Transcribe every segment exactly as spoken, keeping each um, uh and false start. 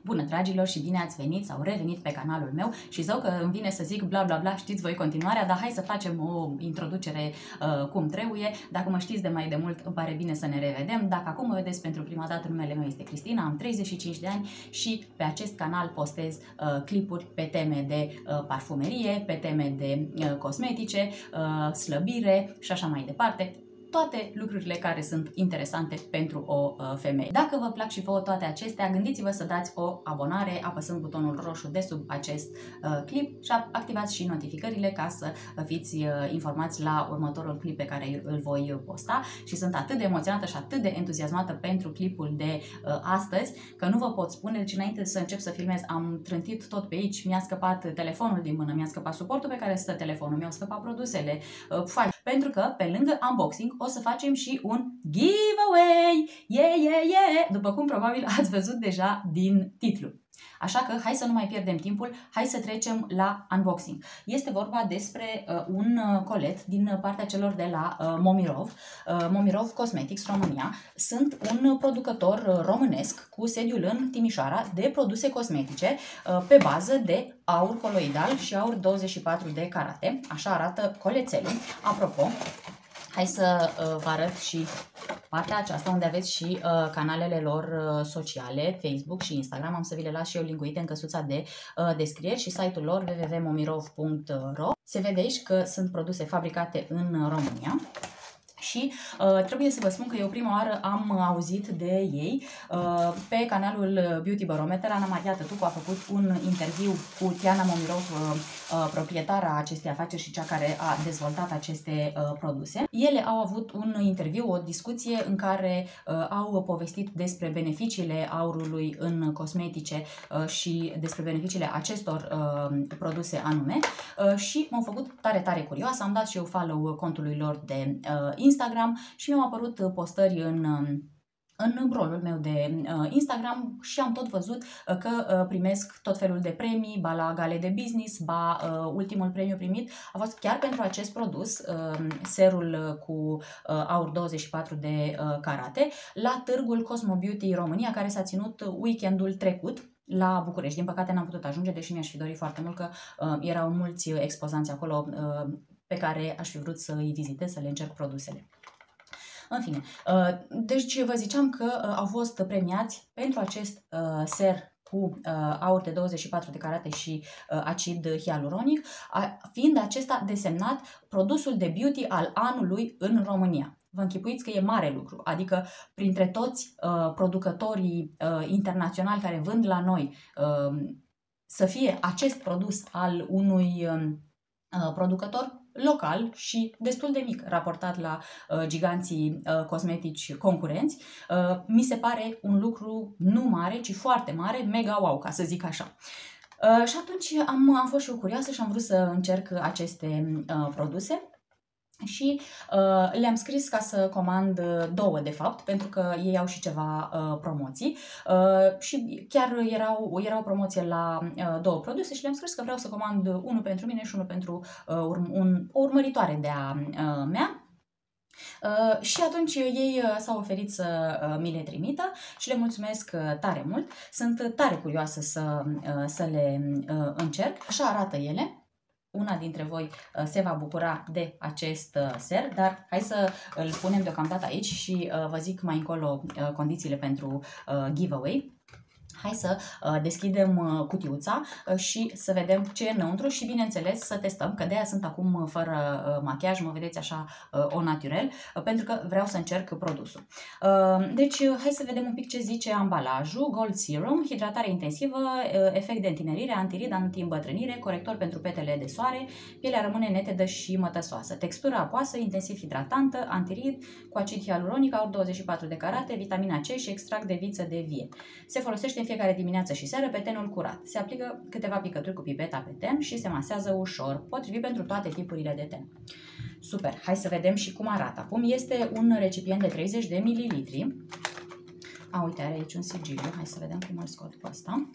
Bună dragilor și bine ați venit sau revenit pe canalul meu și zău că îmi vine să zic bla bla bla, știți voi continuarea, dar hai să facem o introducere uh, cum trebuie. Dacă mă știți de mai de mult, îmi pare bine să ne revedem. Dacă acum mă vedeți pentru prima dată, numele meu este Cristina, am treizeci și cinci de ani și pe acest canal postez uh, clipuri pe teme de uh, parfumerie, pe teme de uh, cosmetice, uh, slăbire și așa mai departe. Toate lucrurile care sunt interesante pentru o uh, femeie. Dacă vă plac și vouă toate acestea, gândiți-vă să dați o abonare apăsând butonul roșu de sub acest uh, clip și activați și notificările ca să fiți uh, informați la următorul clip pe care îl voi posta. Și sunt atât de emoționată și atât de entuziasmată pentru clipul de uh, astăzi că nu vă pot spune. Deci înainte să încep să filmez am trântit tot pe aici, mi-a scăpat telefonul din mână, mi-a scăpat suportul pe care stă telefonul, mi-au scăpat produsele, uh, fai. Pentru că pe lângă unboxing o să facem și un giveaway! Yeah, yeah, yeah! După cum probabil ați văzut deja din titlu. Așa că hai să nu mai pierdem timpul, hai să trecem la unboxing. Este vorba despre uh, un uh, colet din partea celor de la uh, Momirov, uh, Momirov Cosmetics România. Sunt un producător uh, românesc cu sediul în Timișoara de produse cosmetice uh, pe bază de aur coloidal și aur douăzeci și patru de carate. Așa arată colețelul. Apropo, hai să uh, vă arăt și partea aceasta unde aveți și uh, canalele lor uh, sociale, Facebook și Instagram. Am să vi le las și eu linkuite în căsuța de uh, descrieri și site-ul lor w w w punct momirov punct ro. Se vede aici că sunt produse fabricate în România. Și uh, trebuie să vă spun că eu prima oară am auzit de ei uh, pe canalul Beauty Barometer. Ana Maria Tătucu a făcut un interviu cu Tiana Momirov, uh, uh, proprietara acestei afaceri și cea care a dezvoltat aceste uh, produse. Ele au avut un interviu, o discuție în care uh, au povestit despre beneficiile aurului în cosmetice uh, și despre beneficiile acestor uh, produse anume uh, și m-au făcut tare, tare curioasă. Am dat și eu follow contului lor de uh, Instagram și mi-au apărut postări în, în rolul meu de uh, Instagram și am tot văzut uh, că uh, primesc tot felul de premii, ba la gale de business, ba uh, ultimul premiu primit a fost chiar pentru acest produs, uh, serul cu uh, aur douăzeci și patru de uh, carate, la târgul Cosmo Beauty România, care s-a ținut weekendul trecut la București. Din păcate n-am putut ajunge, deși mi-aș fi dorit foarte mult, că uh, erau mulți expozanți acolo uh, pe care aș fi vrut să îi vizitez, să le încerc produsele. În fine, deci vă ziceam că au fost premiați pentru acest ser cu aur de douăzeci și patru de carate și acid hialuronic, fiind acesta desemnat produsul de beauty al anului în România. Vă închipuiți că e mare lucru, adică printre toți producătorii internaționali care vând la noi să fie acest produs al unui producător local și destul de mic raportat la uh, giganții uh, cosmetici concurenți, uh, mi se pare un lucru nu mare, ci foarte mare, mega wow, ca să zic așa. Uh, și atunci am, am fost și eu curioasă și am vrut să încerc aceste uh, produse. Și uh, le-am scris ca să comand două, de fapt, pentru că ei au și ceva uh, promoții uh, și chiar erau, era o promoție la uh, două produse și le-am scris că vreau să comand unul pentru mine și unul pentru uh, urm un, o urmăritoare de-a uh, mea. Uh, și atunci ei uh, s-au oferit să uh, mi le trimită și le mulțumesc uh, tare mult. Sunt tare curioasă să, uh, să le uh, încerc. Așa arată ele. Una dintre voi uh, se va bucura de acest uh, ser, dar hai să îl punem deocamdată aici și uh, vă zic mai încolo uh, condițiile pentru uh, giveaway. Hai să uh, deschidem uh, cutiuța uh, și să vedem ce e înăuntru și, bineînțeles, să testăm, că de-aia sunt acum fără uh, machiaj, mă vedeți așa uh, o naturel, uh, pentru că vreau să încerc produsul. Uh, deci, uh, hai să vedem un pic ce zice ambalajul. Gold Serum, hidratare intensivă, uh, efect de întinerire, antirid, anti-îmbătrânire, corector pentru petele de soare, pielea rămâne netedă și mătăsoasă. Textură apoasă, intensiv hidratantă, antirid, cu acid hialuronic, aur douăzeci și patru de carate, vitamina C și extract de viță de vie. Se folosește în fiecare dimineață și seară pe tenul curat. Se aplică câteva picături cu pipeta pe ten și se masează ușor, potrivit pentru toate tipurile de ten. Super! Hai să vedem și cum arată. Acum este un recipient de treizeci de mililitri. A, uite, are aici un sigiliu. Hai să vedem cum îl scot pe ăsta.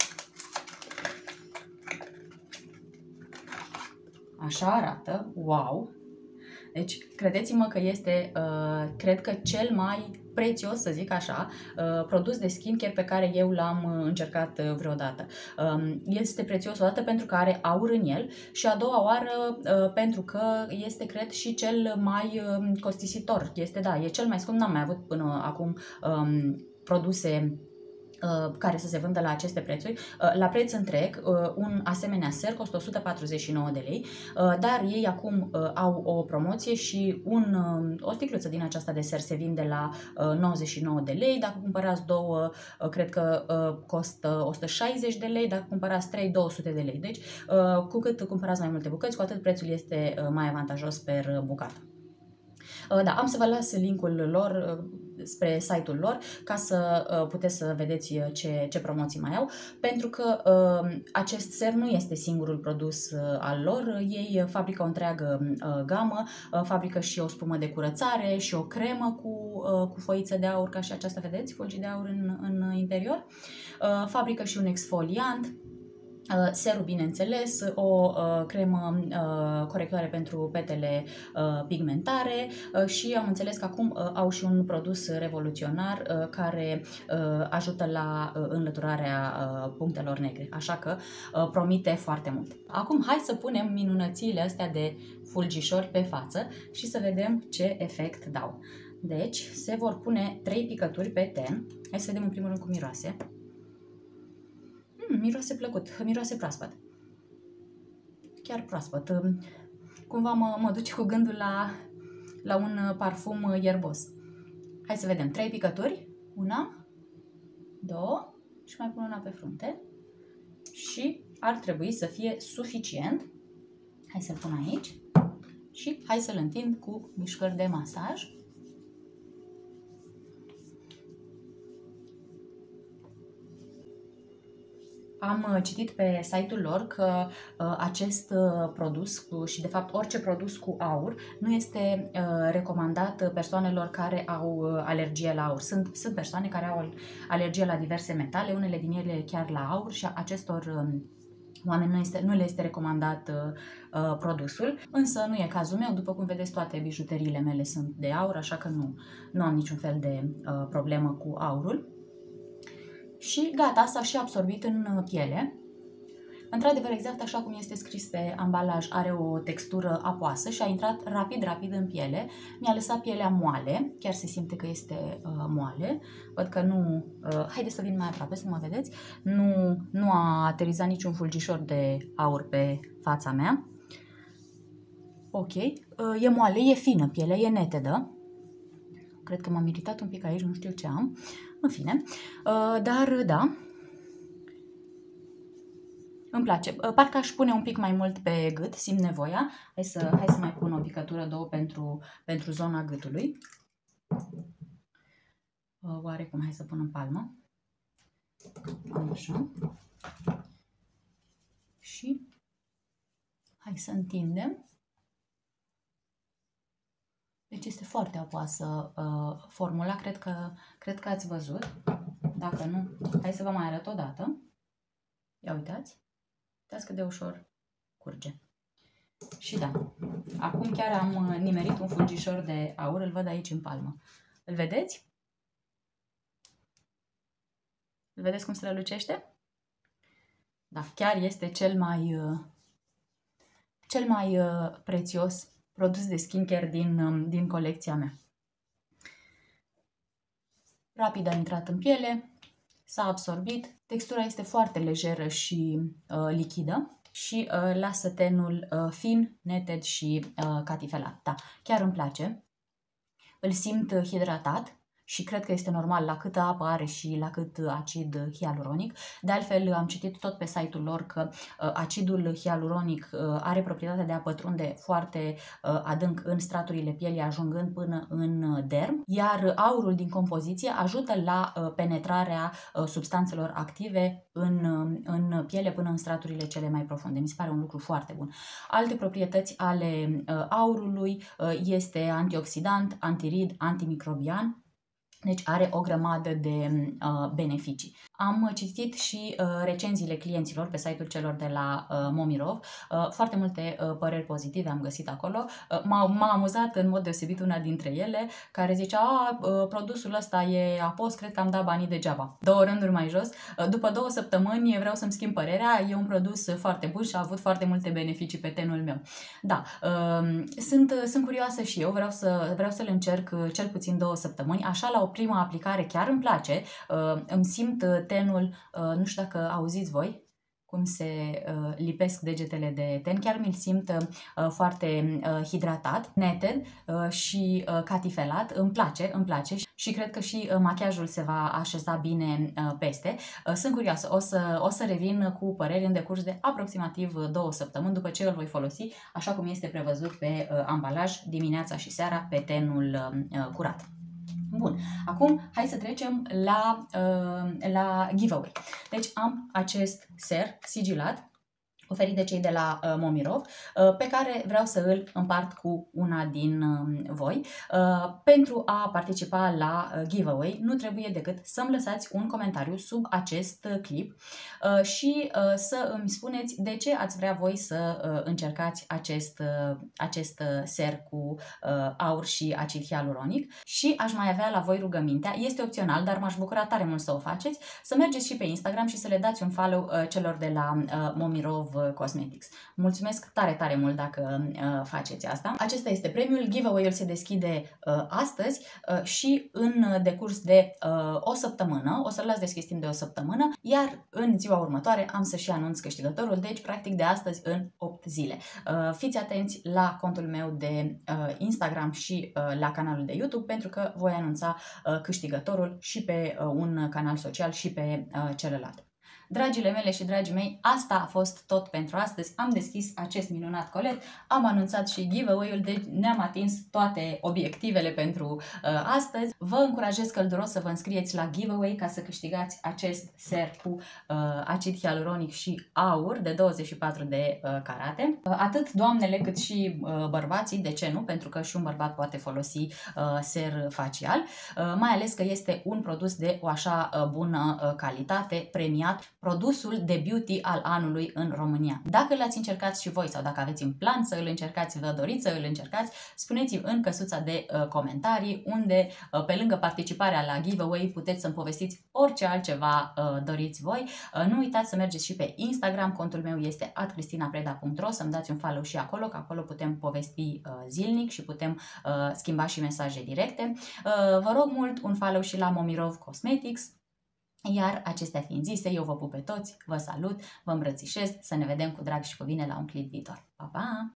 Așa arată. Wow! Deci, credeți-mă că este, uh, cred că cel mai prețios, să zic așa, uh, produs de skincare pe care eu l-am uh, încercat uh, vreodată. Um, este prețios odată pentru că are aur în el și a doua oară uh, pentru că este, cred, și cel mai uh, costisitor. Este, da, e cel mai scump, n-am mai avut până acum um, produse care să se vândă la aceste prețuri. La preț întreg, un asemenea ser costă o sută patruzeci și nouă de lei, dar ei acum au o promoție și un, o sticluță din aceasta de ser se vinde la nouăzeci și nouă de lei. Dacă cumpărați două, cred că costă o sută șaizeci de lei, dacă cumpărați trei, două sute de lei. Deci, cu cât cumpărați mai multe bucăți, cu atât prețul este mai avantajos per bucată. Da, am să vă las linkul lor spre site-ul lor ca să puteți să vedeți ce, ce promoții mai au, pentru că acest ser nu este singurul produs al lor, ei fabrică o întreagă gamă, fabrică și o spumă de curățare și o cremă cu, cu foiță de aur, ca și aceasta, vedeți, fulgi de aur în, în interior, fabrică și un exfoliant, serul, bineînțeles, o uh, cremă uh, corectoare pentru petele uh, pigmentare uh, și am înțeles că acum uh, au și un produs revoluționar uh, care uh, ajută la uh, înlăturarea uh, punctelor negre, așa că uh, promite foarte mult. Acum hai să punem minunățiile astea de fulgișori pe față și să vedem ce efect dau. Deci se vor pune trei picături pe ten. Hai să vedem în primul rând cum miroase. Mm, miroase plăcut, miroase proaspăt. Chiar proaspăt. Cumva mă, mă duce cu gândul la, la un parfum ierbos. Hai să vedem. Trei picături. Una, două și mai pun una pe frunte. Și ar trebui să fie suficient. Hai să-l pun aici. Și hai să-l întind cu mișcări de masaj. Am citit pe site-ul lor că uh, acest uh, produs cu, și de fapt orice produs cu aur nu este uh, recomandat persoanelor care au uh, alergie la aur. Sunt, sunt persoane care au alergie la diverse metale, unele din ele chiar la aur și acestor uh, oameni nu, este, nu le este recomandat uh, uh, produsul, însă nu e cazul meu. După cum vedeți, toate bijuteriile mele sunt de aur, așa că nu, nu am niciun fel de uh, problemă cu aurul. Și gata, s-a și absorbit în piele. Într-adevăr, exact așa cum este scris pe ambalaj, are o textură apoasă și a intrat rapid, rapid în piele. Mi-a lăsat pielea moale, chiar se simte că este uh, moale. Văd că nu... Uh, haideți să vin mai aproape să mă vedeți. Nu, nu a aterizat niciun fulgișor de aur pe fața mea. Ok. Uh, e moale, e fină pielea, e netedă. Cred că m-am iritat un pic aici, nu știu ce am. În fine, dar da, îmi place. Parcă aș pune un pic mai mult pe gât, simt nevoia. Hai să, hai să mai pun o picătură, două pentru, pentru zona gâtului. Oarecum, hai să pun în palmă. Așa. Și hai să întindem. Deci este foarte apoasă uh, formula, cred că, cred că ați văzut. Dacă nu, hai să vă mai arăt o dată. Ia uitați. Uitați cât de ușor curge. Și da, acum chiar am nimerit un fulgișor de aur, îl văd aici în palmă. Îl vedeți? Îl vedeți cum strălucește? Da, chiar este cel mai, uh, cel mai uh, prețios produs de skincare din, din colecția mea. Rapid a intrat în piele, s-a absorbit, textura este foarte lejeră și uh, lichidă și uh, lasă tenul uh, fin, neted și uh, catifelat. Da, chiar îmi place. Îl simt hidratat și cred că este normal la câtă apă are și la cât acid hialuronic. De altfel, am citit tot pe site-ul lor că uh, acidul hialuronic uh, are proprietatea de a pătrunde foarte uh, adânc în straturile pielii, ajungând până în derm, iar aurul din compoziție ajută la uh, penetrarea uh, substanțelor active în, uh, în piele până în straturile cele mai profunde. Mi se pare un lucru foarte bun. Alte proprietăți ale uh, aurului uh, este antioxidant, antirid, antimicrobian. Deci are o grămadă de uh, beneficii. Am citit și uh, recenziile clienților pe site-ul celor de la uh, Momirov. Uh, foarte multe uh, păreri pozitive am găsit acolo. Uh, m-a amuzat în mod deosebit una dintre ele, care zicea: a, uh, produsul ăsta e apos, cred că am dat banii degeaba. Două rânduri mai jos. Uh, după două săptămâni vreau să-mi schimb părerea, e un produs foarte bun și a avut foarte multe beneficii pe tenul meu. Da, uh, sunt, sunt curioasă și eu, vreau, să, vreau să-l încerc uh, cel puțin două săptămâni. Așa, la o primă aplicare chiar îmi place, uh, îmi simt uh, tenul, uh, nu știu dacă auziți voi cum se uh, lipesc degetele de ten, chiar mi-l simt uh, foarte uh, hidratat, neted uh, și uh, catifelat, îmi place, îmi place și cred că și uh, machiajul se va așeza bine uh, peste. Uh, sunt curioasă, o să, o să revin cu păreri în decurs de aproximativ două săptămâni după ce îl voi folosi, așa cum este prevăzut pe uh, ambalaj, dimineața și seara pe tenul uh, curat. Bun, acum hai să trecem la, uh, la giveaway. Deci am acest ser sigilat oferit de cei de la uh, Momirov, uh, pe care vreau să îl împart cu una din uh, voi. Uh, pentru a participa la uh, giveaway nu trebuie decât să-mi lăsați un comentariu sub acest uh, clip uh, și uh, să îmi spuneți de ce ați vrea voi să uh, încercați acest, uh, acest uh, ser cu uh, aur și acid hialuronic. Și aș mai avea la voi rugămintea, este opțional, dar m-aș bucura tare mult să o faceți, să mergeți și pe Instagram și să le dați un follow uh, celor de la uh, Momirov Cosmetics. Mulțumesc tare, tare mult dacă uh, faceți asta. Acesta este premiul. Giveaway-ul se deschide uh, astăzi uh, și în decurs de uh, o săptămână, o să-l las deschis timp de o săptămână, iar în ziua următoare am să și anunț câștigătorul, deci practic de astăzi în opt zile. Uh, fiți atenți la contul meu de uh, Instagram și uh, la canalul de YouTube, pentru că voi anunța uh, câștigătorul și pe uh, un canal social și pe uh, celălalt. Dragile mele și dragii mei, asta a fost tot pentru astăzi. Am deschis acest minunat colet, am anunțat și giveaway-ul, deci ne-am atins toate obiectivele pentru uh, astăzi. Vă încurajez călduros să vă înscrieți la giveaway ca să câștigați acest ser cu uh, acid hialuronic și aur de douăzeci și patru de uh, carate. Uh, atât doamnele cât și uh, bărbații, de ce nu? Pentru că și un bărbat poate folosi uh, ser facial, uh, mai ales că este un produs de o așa uh, bună uh, calitate, premiat, produsul de beauty al anului în România. Dacă l-ați încercat și voi sau dacă aveți în plan să îl încercați, vă doriți să îl încercați, spuneți-mi în căsuța de uh, comentarii, unde uh, pe lângă participarea la giveaway puteți să-mi povestiți orice altceva uh, doriți voi. Uh, nu uitați să mergeți și pe Instagram, contul meu este at cristina-preda punct ro, să-mi dați un follow și acolo, că acolo putem povesti uh, zilnic și putem uh, schimba și mesaje directe. Uh, vă rog mult un follow și la Momirov Cosmetics. Iar acestea fiind zise, eu vă pup pe toți, vă salut, vă îmbrățișez, să ne vedem cu drag și cu bine la un clip viitor. Pa, pa!